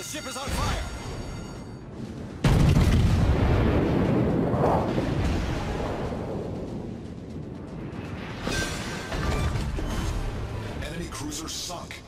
Warship is on fire! Enemy cruiser sunk.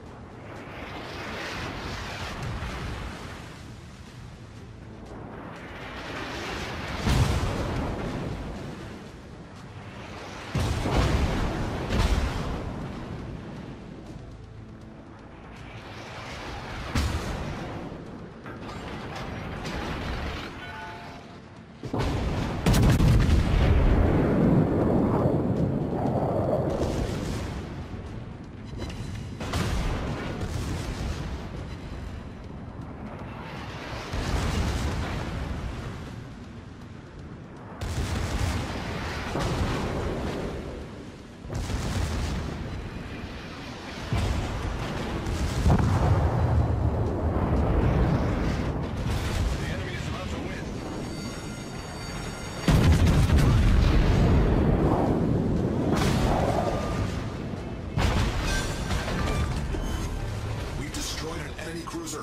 Enemy cruiser.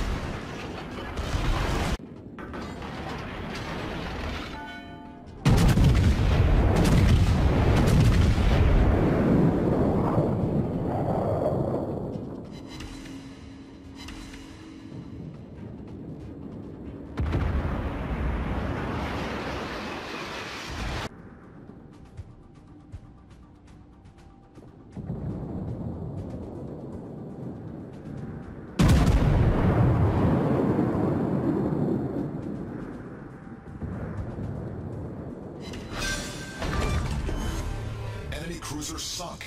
Enemy cruiser sunk.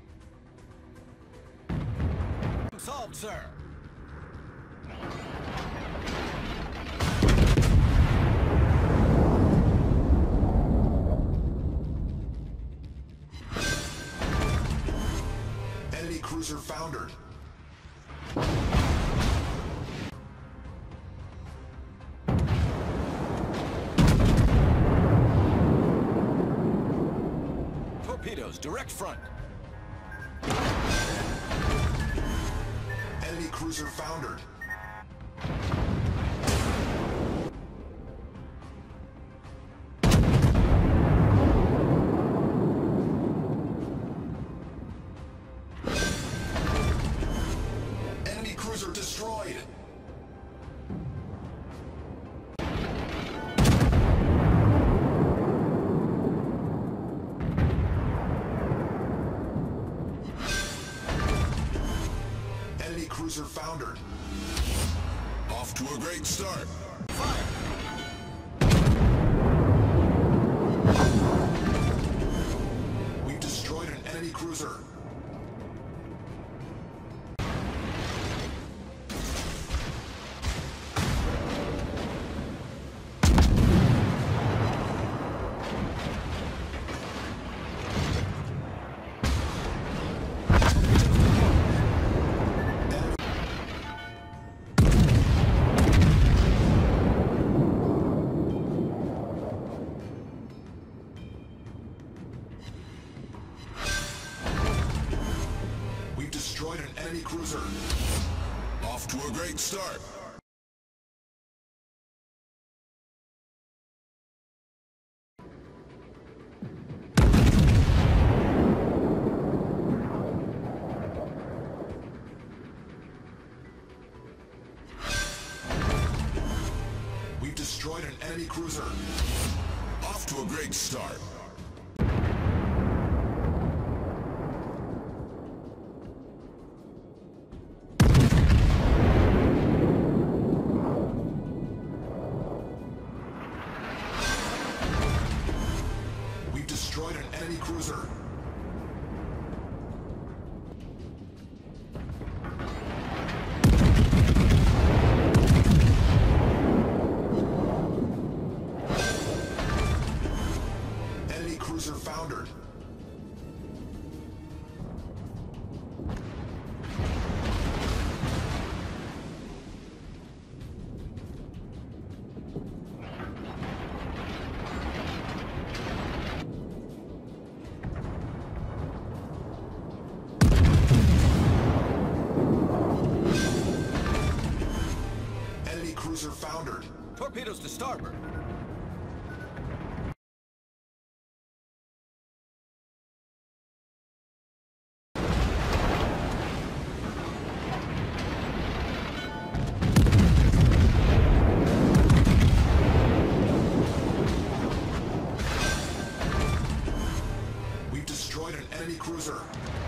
Solved, sir. Enemy cruiser foundered. Torpedoes, direct front. Enemy cruiser foundered. Enemy cruiser destroyed. Enemy cruiser foundered. Off to a great start. Fire! We've destroyed an enemy cruiser. We've destroyed an enemy cruiser. Off to a great start. We've destroyed an enemy cruiser. Off to a great start. We've destroyed an enemy cruiser. cruiser foundered. Torpedoes to starboard. We've destroyed an enemy cruiser.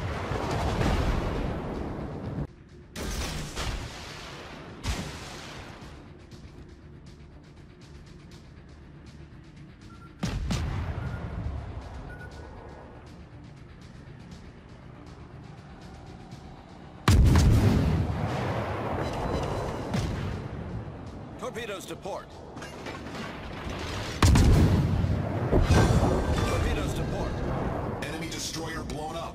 Torpedoes to port. Torpedoes to port. Enemy destroyer blown up.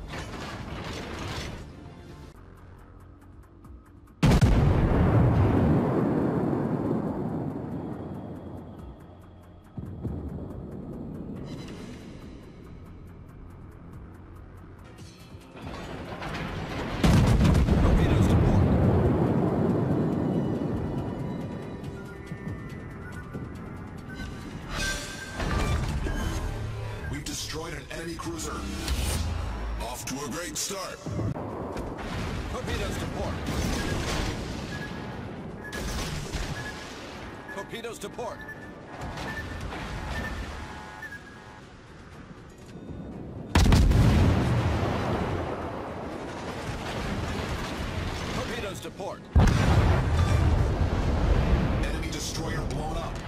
Torpedoes to port. We've destroyed an enemy cruiser. Off to a great start. Torpedoes to port. Torpedoes to port. Torpedoes to port. Enemy destroyer blown up.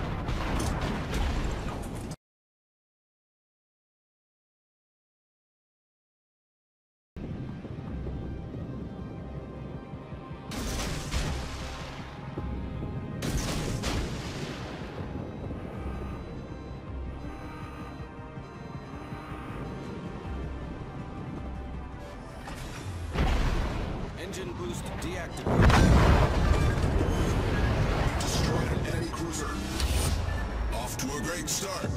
Engine boost deactivated. Destroyed an enemy cruiser. Off to a great start.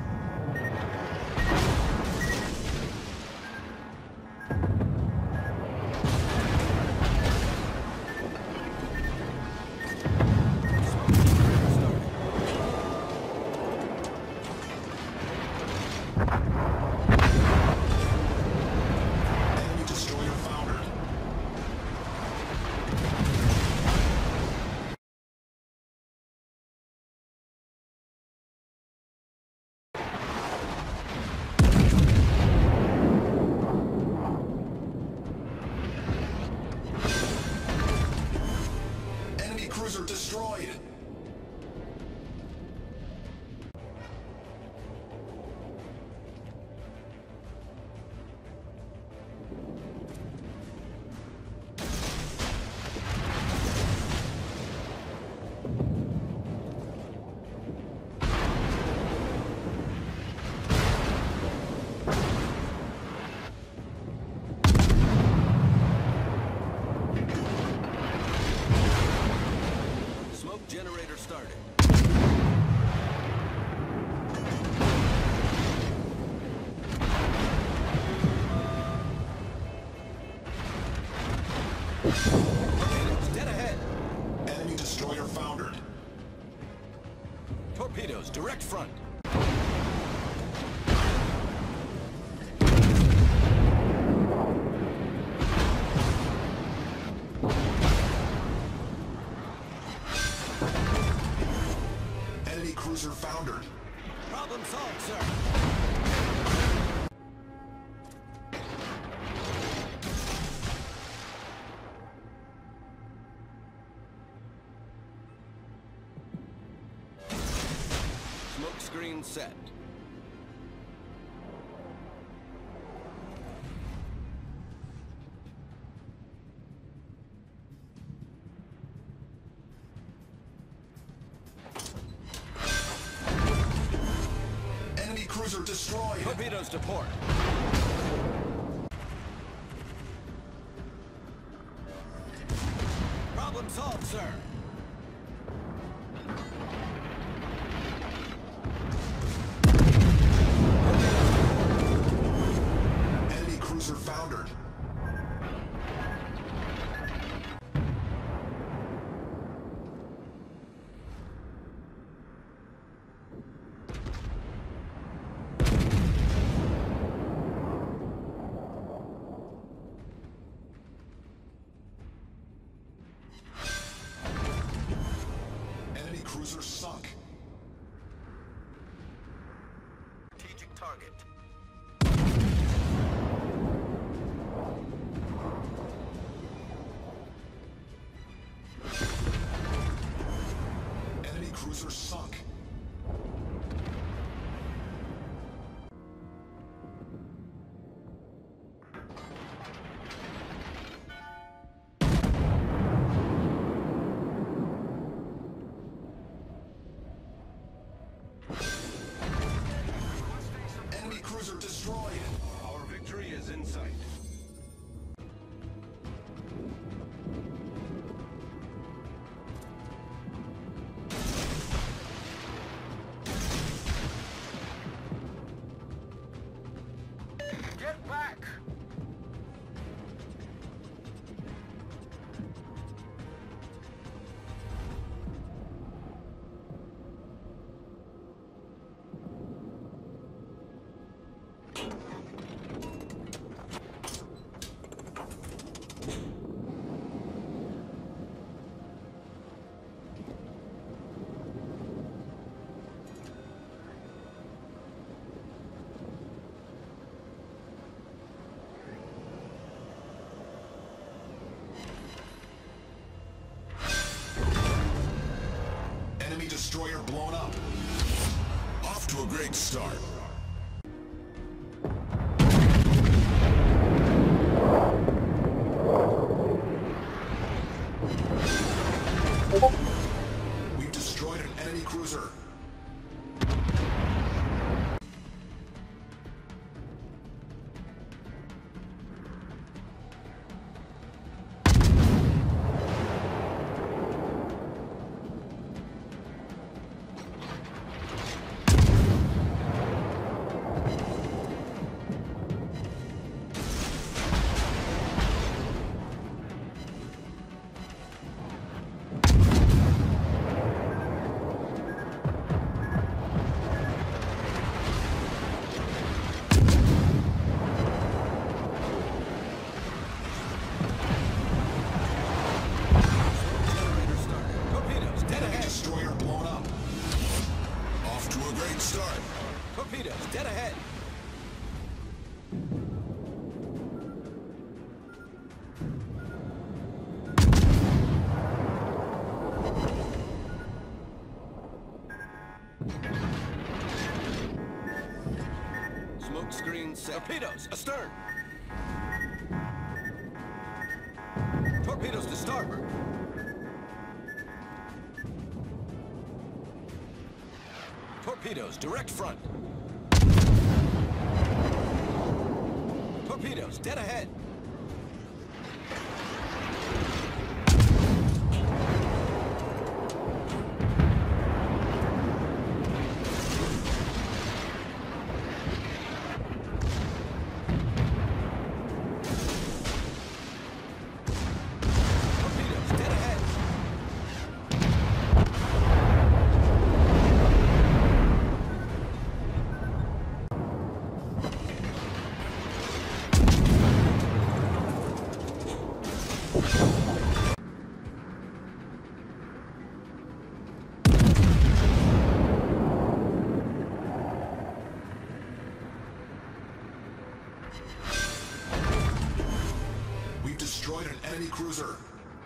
Enemy destroyer foundered. Enemy cruiser destroyed. Smoke generator started. Torpedoes dead ahead. Enemy destroyer foundered. Torpedoes direct front. Enemy cruiser foundered. Problem solved, sir. Smoke screen set. Enemy cruiser destroyed. Torpedoes to port. Problem solved, sir. Enemy cruiser foundered. cruiser sunk. Strategic target. Enemy cruiser sunk. Enemy cruiser destroyed. Our victory is in sight. Get back! Enemy destroyer blown up. Off to a great start. We've destroyed an enemy cruiser. Generator started. Torpedoes, dead Enemy ahead. destroyer blown up. Off to a great start. Torpedoes, dead ahead. Smoke screen set. Torpedoes, astern. Torpedoes to starboard. Torpedoes, direct front. Torpedoes, dead ahead. Torpedoes, dead ahead. We've destroyed an enemy cruiser.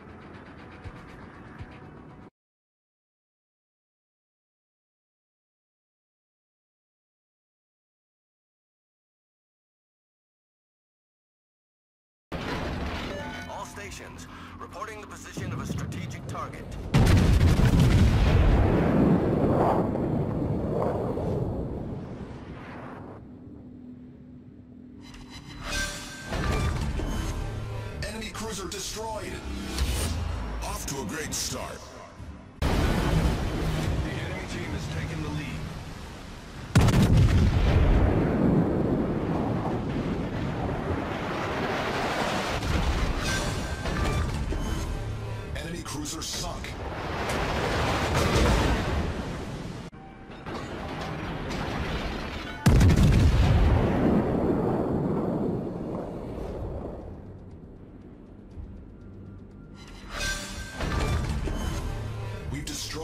All stations, reporting the position of a strategic target. Enemy cruiser destroyed. Off to a great start. The enemy team has taken the lead. Enemy cruiser sunk.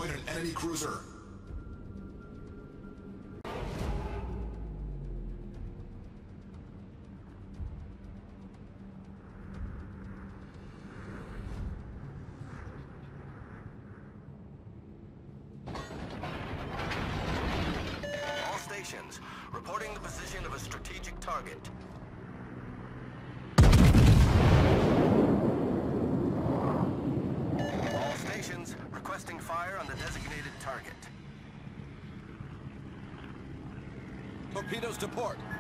destroyed an enemy cruiser. All stations, reporting the position of a strategic target. All stations, requesting fire on the designated target. Torpedoes to port.